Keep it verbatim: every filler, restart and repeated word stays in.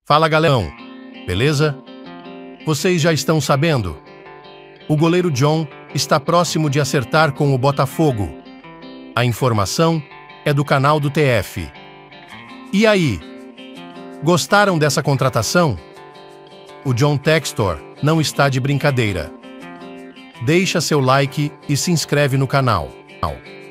Fala, galão. Beleza? Vocês já estão sabendo? O goleiro John está próximo de acertar com o Botafogo. A informação é do canal do T F. E aí? Gostaram dessa contratação? O John Textor não está de brincadeira. Deixa seu like e se inscreve no canal.